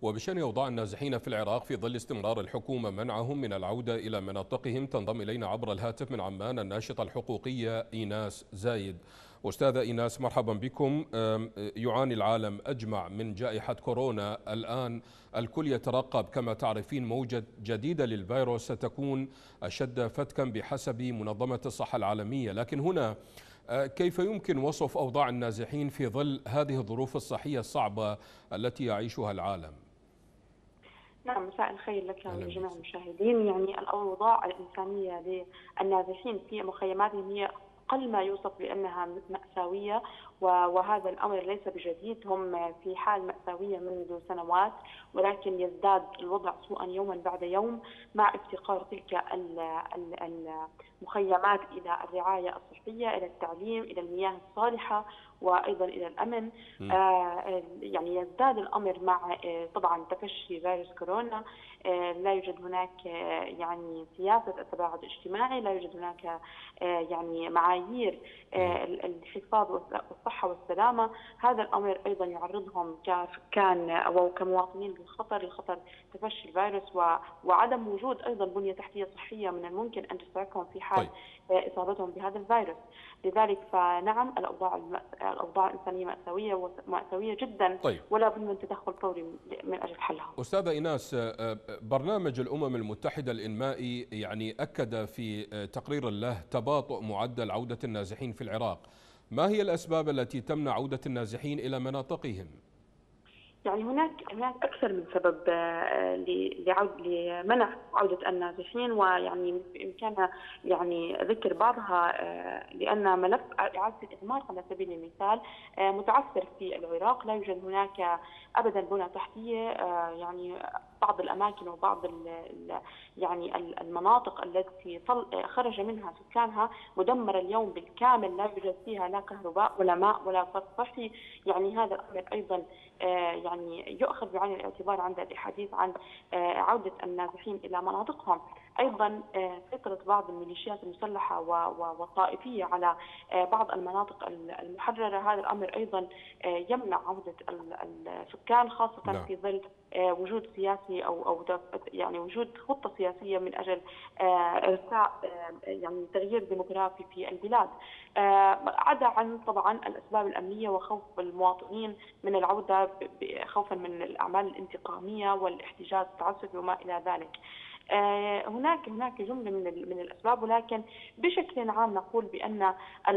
وبشأن أوضاع النازحين في العراق في ظل استمرار الحكومة منعهم من العودة إلى مناطقهم، تنضم إلينا عبر الهاتف من عمان الناشطة الحقوقية إيناس زايد. أستاذة إيناس، مرحبا بكم. يعاني العالم أجمع من جائحة كورونا الآن، الكل يترقب كما تعرفين موجة جديدة للفيروس ستكون أشد فتكا بحسب منظمة الصحة العالمية، لكن هنا كيف يمكن وصف أوضاع النازحين في ظل هذه الظروف الصحية الصعبة التي يعيشها العالم؟ نعم، مساء الخير لك ولجميع المشاهدين. يعني الأوضاع الإنسانية للنازحين في مخيماتهم هي أقل ما يوصف بأنها مأساوية، وهذا الأمر ليس بجديد. هم في حال مأساوية منذ سنوات، ولكن يزداد الوضع سوءا يوما بعد يوم مع افتقار تلك المخيمات إلى الرعاية الصحية، إلى التعليم، إلى المياه الصالحة، وأيضا إلى الأمن. يعني يزداد الأمر مع طبعا تفشي فيروس كورونا. لا يوجد هناك يعني سياسة التباعد الاجتماعي، لا يوجد هناك يعني معايير الحفاظ والصحة والسلامة. هذا الأمر أيضا يعرضهم كسكان أو كمواطنين لخطر تفشي الفيروس، وعدم وجود أيضا بنية تحتية صحية من الممكن أن تسعفهم في حال إصابتهم بهذا الفيروس. لذلك فنعم، الأوضاع الإنسانية مأساوية جدا، ولا بد من تدخل فوري من أجل حلها. أستاذة إيناس، برنامج الأمم المتحدة الإنمائي يعني أكد في تقرير له تباطؤ معدل عودة النازحين في العراق. ما هي الأسباب التي تمنع عودة النازحين إلى مناطقهم؟ يعني هناك أكثر من سبب لمنع عودة النازحين، ويعني بإمكاننا يعني ذكر بعضها، لأن ملف إعادة الإعمار على سبيل المثال متعثر في العراق. لا يوجد هناك أبدا بنى تحتية. يعني بعض الأماكن وبعض يعني المناطق التي خرج منها سكانها مدمرة اليوم بالكامل، لا يوجد فيها لا كهرباء ولا ماء ولا صرف صحي. يعني هذا الأمر أيضا يعني يؤخذ بعين الاعتبار عند الحديث عن عودة النازحين إلى مناطقهم. أيضا سيطرة بعض الميليشيات المسلحة والطائفية على بعض المناطق المحررة. هذا الأمر أيضا يمنع عودة السكان، خاصة في ظل وجود سياسي أو يعني وجود خطة سياسية من أجل إرساء يعني تغيير ديموغرافي في البلاد، عدا عن طبعا الأسباب الأمنية وخوف المواطنين من العودة خوفا من الأعمال الانتقامية والاحتجاج التعسفي وما إلى ذلك. هناك جملة من الأسباب، ولكن بشكل عام نقول بأن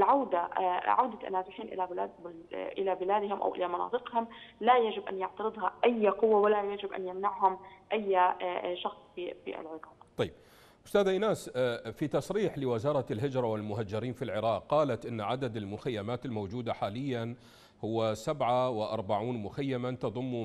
عودة النازحين إلى بلادهم أو إلى مناطقهم لا يجب أن يعترضها أي قوة، ولا يجب أن يمنعهم أي شخص في العراق. طيب أستاذة إيناس، في تصريح لوزارة الهجرة والمهجرين في العراق قالت إن عدد المخيمات الموجودة حاليا هو 47 مخيما تضم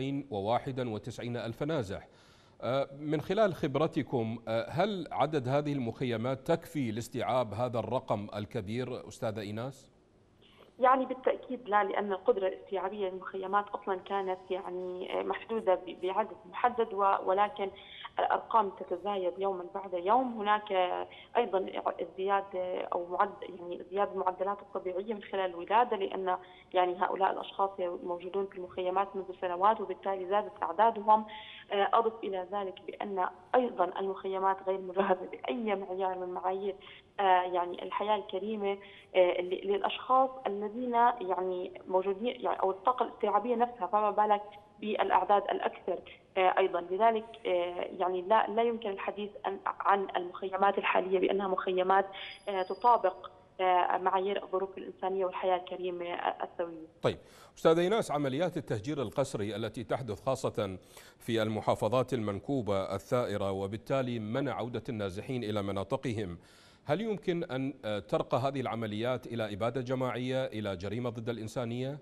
291 ألف نازح. من خلال خبرتكم، هل عدد هذه المخيمات تكفي لاستيعاب هذا الرقم الكبير أستاذة إيناس؟ يعني بالتأكيد لا، لأن القدرة الاستيعابية للمخيمات أصلا كانت يعني محدودة بعدد محدد، ولكن الأرقام تتزايد يوما بعد يوم. هناك أيضا ازدياد زيادة المعدلات الطبيعية من خلال الولادة، لأن يعني هؤلاء الأشخاص موجودون في المخيمات منذ سنوات، وبالتالي زادت أعدادهم. أضف إلى ذلك بأن أيضا المخيمات غير مجهزة بأي معيار من معايير يعني الحياة الكريمة للأشخاص الذين يعني موجودين، يعني أو الطاقة الاستيعابية نفسها، فما بالك بالأعداد الأكثر أيضا. لذلك يعني لا يمكن الحديث عن المخيمات الحالية بأنها مخيمات تطابق معايير الظروف الإنسانية والحياة الكريمة السوية. طيب أستاذ إيناس، عمليات التهجير القسري التي تحدث خاصة في المحافظات المنكوبة الثائرة، وبالتالي منع عودة النازحين إلى مناطقهم، هل يمكن أن ترقى هذه العمليات إلى إبادة جماعية، إلى جريمة ضد الإنسانية؟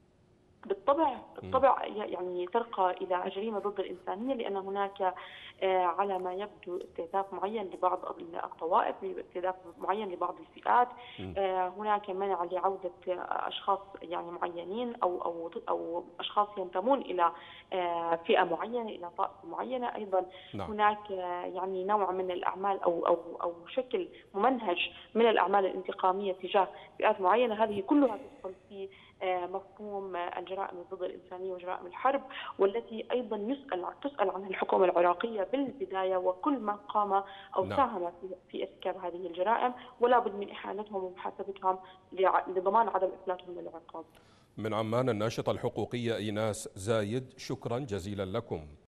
بالطبع يعني ترقى إلى جريمة ضد الإنسانية، لأن هناك على ما يبدو استهداف معين لبعض الطوائف، استهداف معين لبعض الفئات. هناك منع لعودة أشخاص يعني معينين أو أشخاص ينتمون إلى فئة معينة، إلى طائفة معينة. أيضا هناك يعني نوع من الأعمال أو شكل ممنهج من الأعمال الانتقامية تجاه فئات معينة. هذه كلها تدخل في مفهوم الجرائم ضد الإنسانية وجرائم الحرب، والتي أيضا تسأل عنها الحكومة العراقية بالبداية، وكل من قام أو نعم. ساهم في ارتكاب هذه الجرائم، ولا بد من إحالتهم ومحاسبتهم لضمان عدم إفلاتهم من العقاب. من عمان الناشطة الحقوقية إيناس زايد، شكرا جزيلا لكم.